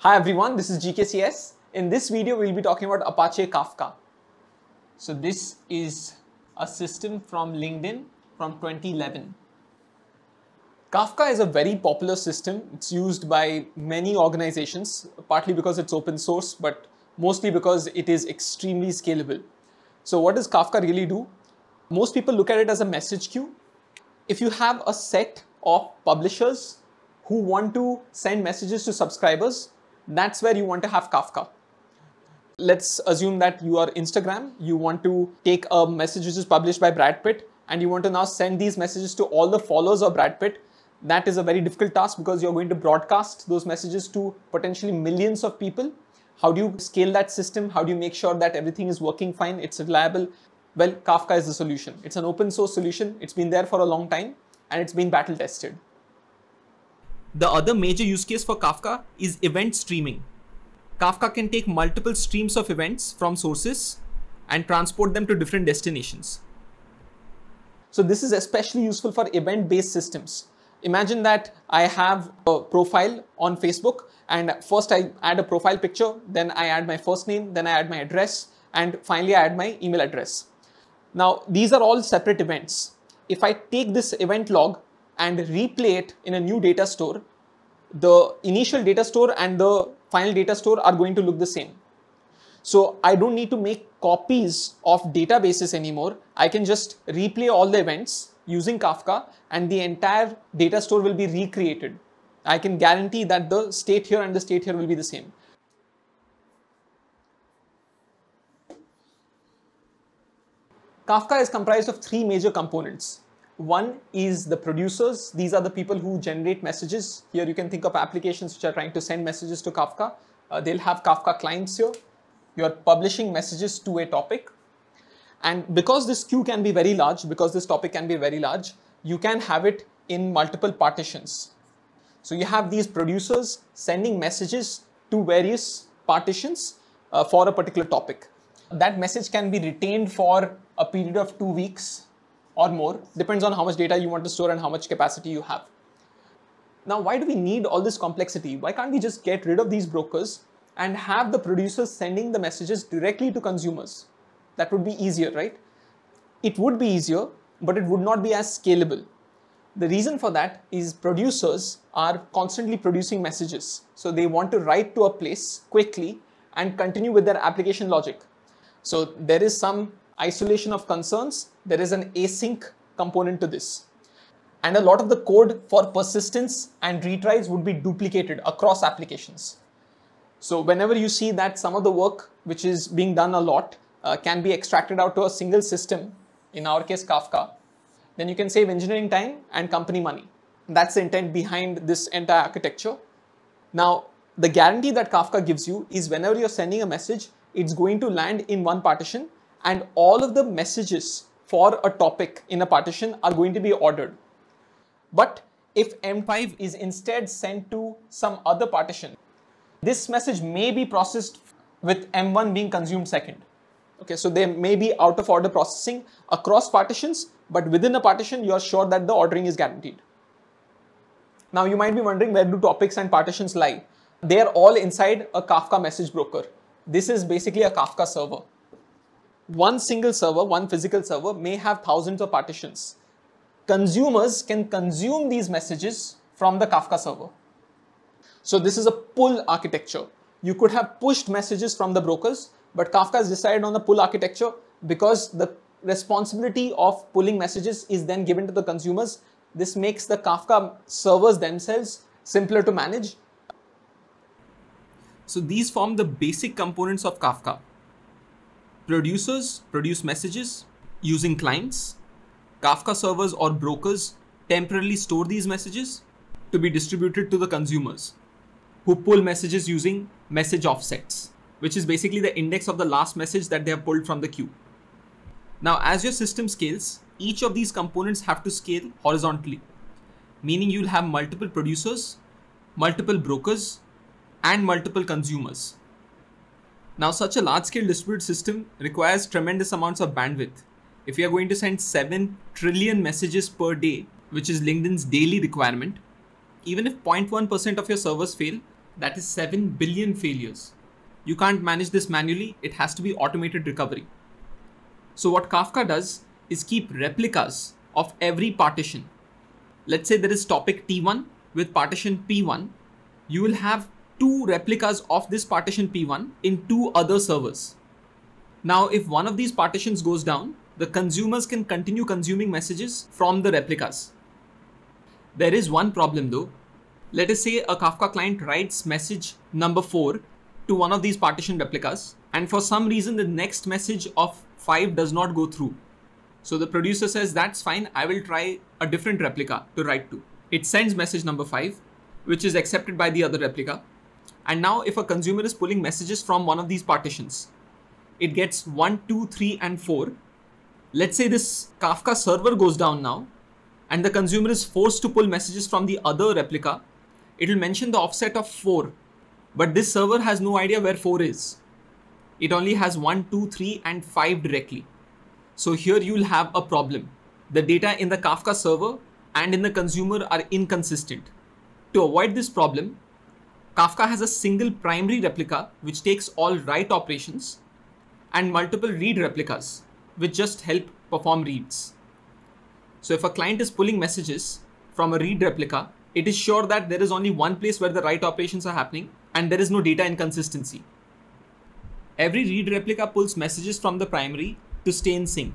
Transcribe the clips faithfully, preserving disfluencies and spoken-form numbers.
Hi everyone, this is G K C S. In this video, we'll be talking about Apache Kafka. So this is a system from LinkedIn from twenty eleven. Kafka is a very popular system. It's used by many organizations, partly because it's open source, but mostly because it is extremely scalable. So what does Kafka really do? Most people look at it as a message queue. If you have a set of publishers who want to send messages to subscribers, that's where you want to have Kafka. Let's assume that you are Instagram. You want to take a message which is published by Brad Pitt and you want to now send these messages to all the followers of Brad Pitt. That is a very difficult task because you're going to broadcast those messages to potentially millions of people. How do you scale that system? How do you make sure that everything is working fine? It's reliable. Well, Kafka is the solution. It's an open source solution. It's been there for a long time and it's been battle tested. The other major use case for Kafka is event streaming. Kafka can take multiple streams of events from sources and transport them to different destinations. So this is especially useful for event-based systems. Imagine that I have a profile on Facebook and first I add a profile picture, then I add my first name, then I add my address, and finally I add my email address. Now these are all separate events. If I take this event log and replay it in a new data store, the initial data store and the final data store are going to look the same. So I don't need to make copies of databases anymore. I can just replay all the events using Kafka and the entire data store will be recreated. I can guarantee that the state here and the state here will be the same. Kafka is comprised of three major components. One is the producers. These are the people who generate messages. Here you can think of applications which are trying to send messages to Kafka. Uh, they'll have Kafka clients here. You're publishing messages to a topic. And because this queue can be very large, because this topic can be very large, you can have it in multiple partitions. So you have these producers sending messages to various partitions uh, for a particular topic. That message can be retained for a period of two weeks or more, depends on how much data you want to store and how much capacity you have. Now, why do we need all this complexity? Why can't we just get rid of these brokers and have the producers sending the messages directly to consumers? That would be easier, right? It would be easier, but it would not be as scalable. The reason for that is producers are constantly producing messages. So they want to write to a place quickly and continue with their application logic. So there is some isolation of concerns. There is an async component to this. And a lot of the code for persistence and retries would be duplicated across applications. So whenever you see that some of the work which is being done a lot uh, can be extracted out to a single system, in our case Kafka, then you can save engineering time and company money. That's the intent behind this entire architecture. Now, the guarantee that Kafka gives you is whenever you're sending a message, it's going to land in one partition and all of the messages for a topic in a partition are going to be ordered. But if M five is instead sent to some other partition, this message may be processed with M one being consumed second. Okay, so there may be out of order processing across partitions, but within a partition, you are sure that the ordering is guaranteed. Now you might be wondering, where do topics and partitions lie? They are all inside a Kafka message broker. This is basically a Kafka server. One single server, one physical server may have thousands of partitions. Consumers can consume these messages from the Kafka server. So this is a pull architecture. You could have pushed messages from the brokers, but Kafka has decided on the pull architecture because the responsibility of pulling messages is then given to the consumers. This makes the Kafka servers themselves simpler to manage. So these form the basic components of Kafka. Producers produce messages using clients. Kafka servers or brokers temporarily store these messages to be distributed to the consumers, who pull messages using message offsets, which is basically the index of the last message that they have pulled from the queue. Now, as your system scales, each of these components have to scale horizontally, meaning you'll have multiple producers, multiple brokers, and multiple consumers. Now, such a large-scale distributed system requires tremendous amounts of bandwidth. If you are going to send seven trillion messages per day, which is LinkedIn's daily requirement, even if zero point one percent of your servers fail, That is seven billion failures. You can't manage this manually. It has to be automated recovery. So what Kafka does is keep replicas of every partition. Let's say there is topic T one with partition P one. You will have two replicas of this partition P one in two other servers. Now, if one of these partitions goes down, the consumers can continue consuming messages from the replicas. There is one problem though. Let us say a Kafka client writes message number four to one of these partition replicas, and for some reason the next message of five does not go through. So the producer says, that's fine, I will try a different replica to write to. It sends message number five, which is accepted by the other replica. And now if a consumer is pulling messages from one of these partitions, it gets one, two, three, and four. Let's say this Kafka server goes down now, and the consumer is forced to pull messages from the other replica. It will mention the offset of four, but this server has no idea where four is. It only has one, two, three, and five directly. So here you'll have a problem. The data in the Kafka server and in the consumer are inconsistent. To avoid this problem, Kafka has a single primary replica which takes all write operations and multiple read replicas which just help perform reads. So if a client is pulling messages from a read replica, it is sure that there is only one place where the write operations are happening and there is no data inconsistency. Every read replica pulls messages from the primary to stay in sync.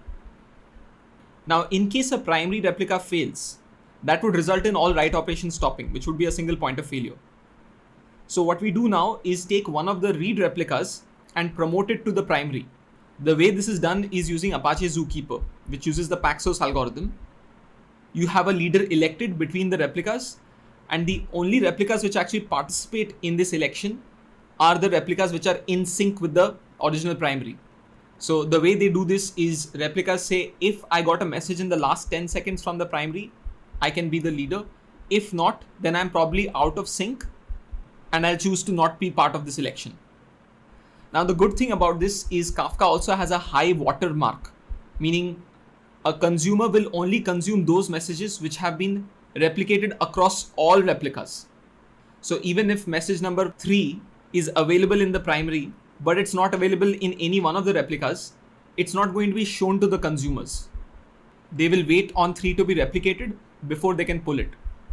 Now, in case a primary replica fails, that would result in all write operations stopping, which would be a single point of failure. So what we do now is take one of the read replicas and promote it to the primary. The way this is done is using Apache Zookeeper, which uses the Paxos algorithm. You have a leader elected between the replicas, and the only replicas which actually participate in this election are the replicas which are in sync with the original primary. So the way they do this is replicas say, if I got a message in the last ten seconds from the primary, I can be the leader. If not, then I'm probably out of sync and I'll choose to not be part of this election. Now, the good thing about this is Kafka also has a high watermark, meaning a consumer will only consume those messages which have been replicated across all replicas. So even if message number three is available in the primary, but it's not available in any one of the replicas, it's not going to be shown to the consumers. They will wait on three to be replicated before they can pull it.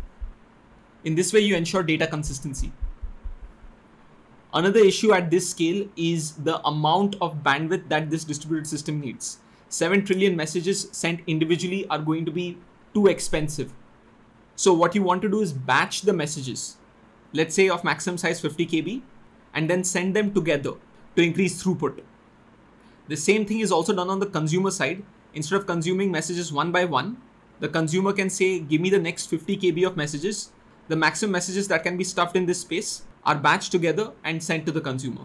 In this way, you ensure data consistency. Another issue at this scale is the amount of bandwidth that this distributed system needs. seven trillion messages sent individually are going to be too expensive. So what you want to do is batch the messages, let's say of maximum size fifty K B, and then send them together to increase throughput. The same thing is also done on the consumer side. Instead of consuming messages one by one, the consumer can say, give me the next fifty K B of messages. The maximum messages that can be stuffed in this space are batched together and sent to the consumer.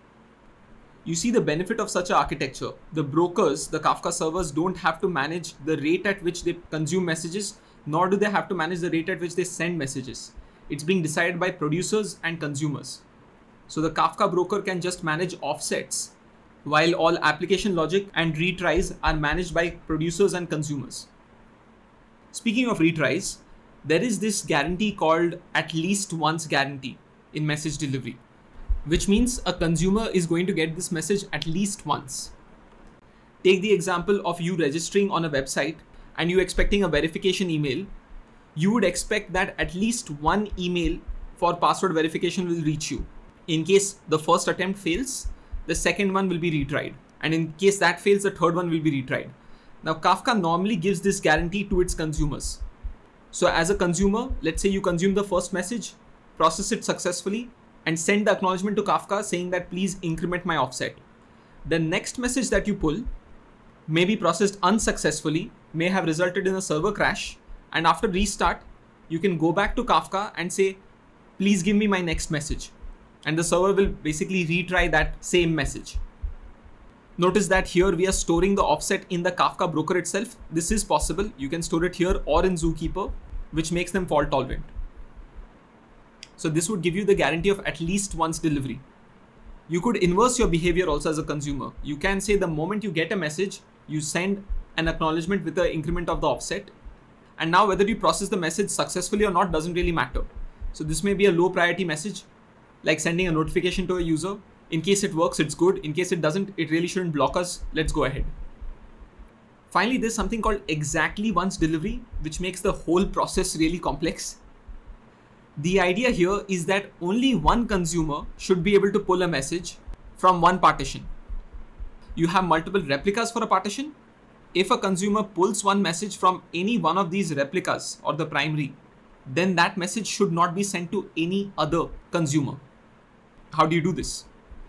You see the benefit of such an architecture. The brokers, the Kafka servers, don't have to manage the rate at which they consume messages, nor do they have to manage the rate at which they send messages. It's being decided by producers and consumers. So the Kafka broker can just manage offsets, while all application logic and retries are managed by producers and consumers. Speaking of retries, there is this guarantee called Atleast Once guarantee in message delivery, which means a consumer is going to get this message at least once. Take the example of you registering on a website and you expecting a verification email. You would expect that at least one email for password verification will reach you. In case the first attempt fails, the second one will be retried. And in case that fails, the third one will be retried. Now, Kafka normally gives this guarantee to its consumers. So as a consumer, let's say you consume the first message, process it successfully, and send the acknowledgement to Kafka saying that please increment my offset. The next message that you pull may be processed unsuccessfully, may have resulted in a server crash, and after restart, you can go back to Kafka and say, please give me my next message. And the server will basically retry that same message. Notice that here we are storing the offset in the Kafka broker itself. This is possible. You can store it here or in Zookeeper, which makes them fault tolerant. So this would give you the guarantee of at least once delivery. You could inverse your behavior also as a consumer. You can say the moment you get a message, you send an acknowledgement with the increment of the offset. And now whether you process the message successfully or not doesn't really matter. So this may be a low priority message, like sending a notification to a user. In case it works, it's good. In case it doesn't, it really shouldn't block us. Let's go ahead. Finally, there's something called exactly once delivery, which makes the whole process really complex. The idea here is that only one consumer should be able to pull a message from one partition. You have multiple replicas for a partition. If a consumer pulls one message from any one of these replicas or the primary, then that message should not be sent to any other consumer. How do you do this?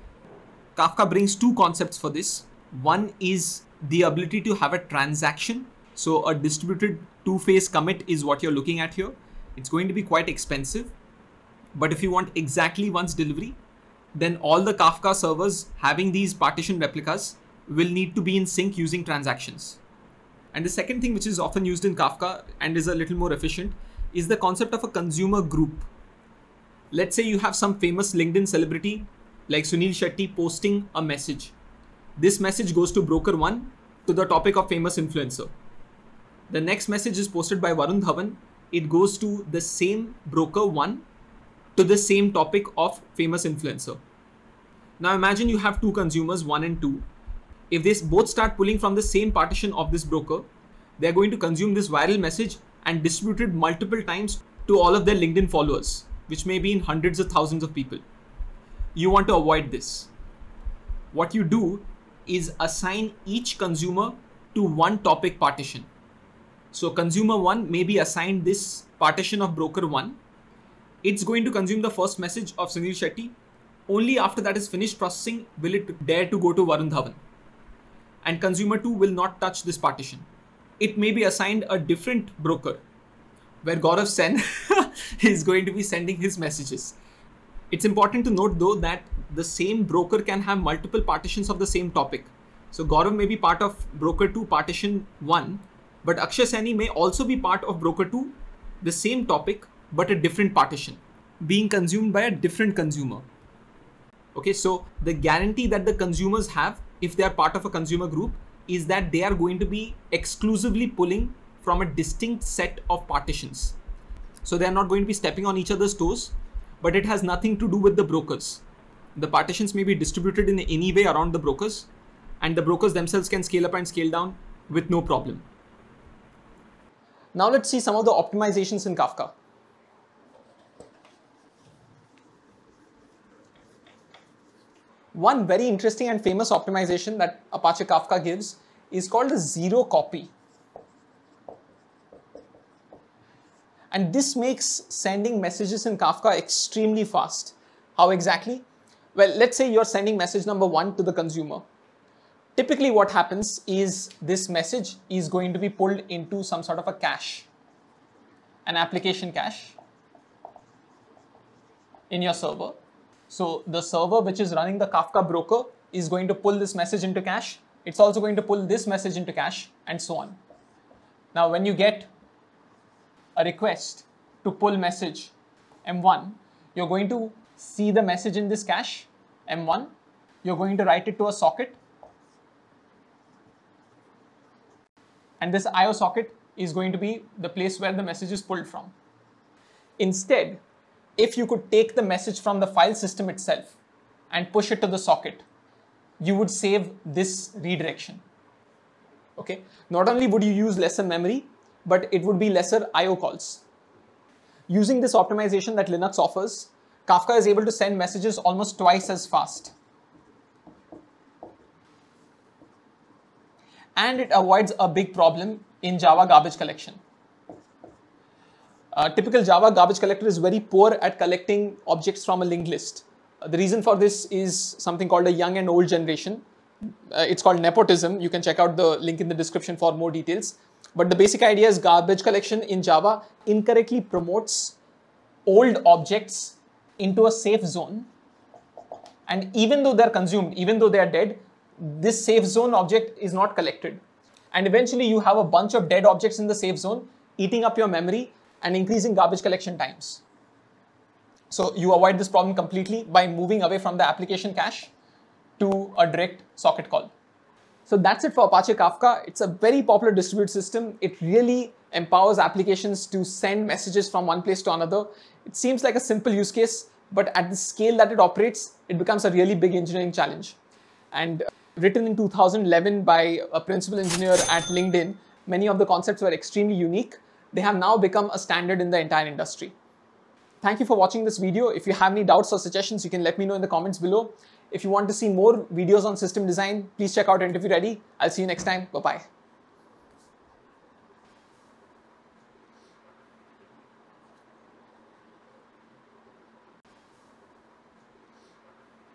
Kafka brings two concepts for this. One is the ability to have a transaction. So a distributed two-phase commit is what you're looking at here. It's going to be quite expensive. But if you want exactly once delivery, then all the Kafka servers having these partition replicas will need to be in sync using transactions. And the second thing which is often used in Kafka and is a little more efficient is the concept of a consumer group. Let's say you have some famous LinkedIn celebrity like Sunil Shetty posting a message. This message goes to broker one to the topic of famous influencer. The next message is posted by Varun Dhawan. It goes to the same broker one to the same topic of famous influencer. Now imagine you have two consumers, one and two. If they both start pulling from the same partition of this broker, they're going to consume this viral message and distribute it multiple times to all of their LinkedIn followers, which may be in hundreds of thousands of people. You want to avoid this. What you do is assign each consumer to one topic partition. So consumer one may be assigned this partition of broker one. It's going to consume the first message of Sunil Shetty. Only after that is finished processing will it dare to go to Varun Dhawan. And consumer two will not touch this partition. It may be assigned a different broker where Gaurav Sen is going to be sending his messages. It's important to note though that the same broker can have multiple partitions of the same topic. So Gaurav may be part of broker two partition one, but Akshay Saini may also be part of broker two, the same topic, but a different partition being consumed by a different consumer. Okay, so the guarantee that the consumers have if they are part of a consumer group is that they are going to be exclusively pulling from a distinct set of partitions. So they are not going to be stepping on each other's toes, but it has nothing to do with the brokers. The partitions may be distributed in any way around the brokers, and the brokers themselves can scale up and scale down with no problem. Now let's see some of the optimizations in Kafka. One very interesting and famous optimization that Apache Kafka gives is called the zero copy. And this makes sending messages in Kafka extremely fast. How exactly? Well, let's say you're sending message number one to the consumer. Typically what happens is this message is going to be pulled into some sort of a cache, an application cache in your server. So the server which is running the Kafka broker is going to pull this message into cache. It's also going to pull this message into cache and so on. Now when you get a request to pull message M one, you're going to see the message in this cache M one. You're going to write it to a socket. And this I O socket is going to be the place where the message is pulled from. Instead, if you could take the message from the file system itself and push it to the socket, you would save this redirection. Okay. Not only would you use lesser memory, but it would be lesser I O calls. Using this optimization that Linux offers, Kafka is able to send messages almost twice as fast. And it avoids a big problem in Java garbage collection. Uh, typical Java garbage collector is very poor at collecting objects from a linked list. Uh, the reason for this is something called a young and old generation. Uh, it's called nepotism. You can check out the link in the description for more details. But the basic idea is garbage collection in Java incorrectly promotes old objects into a safe zone. And even though they're consumed, even though they are dead, this safe zone object is not collected. And eventually you have a bunch of dead objects in the safe zone eating up your memory and increasing garbage collection times. So you avoid this problem completely by moving away from the application cache to a direct socket call. So that's it for Apache Kafka. It's a very popular distributed system. It really empowers applications to send messages from one place to another. It seems like a simple use case, but at the scale that it operates, it becomes a really big engineering challenge. And uh, written in two thousand eleven by a principal engineer at LinkedIn, many of the concepts were extremely unique. They have now become a standard in the entire industry. Thank you for watching this video. If you have any doubts or suggestions, you can let me know in the comments below. If you want to see more videos on system design, please check out Interview Ready. I'll see you next time. Bye-bye.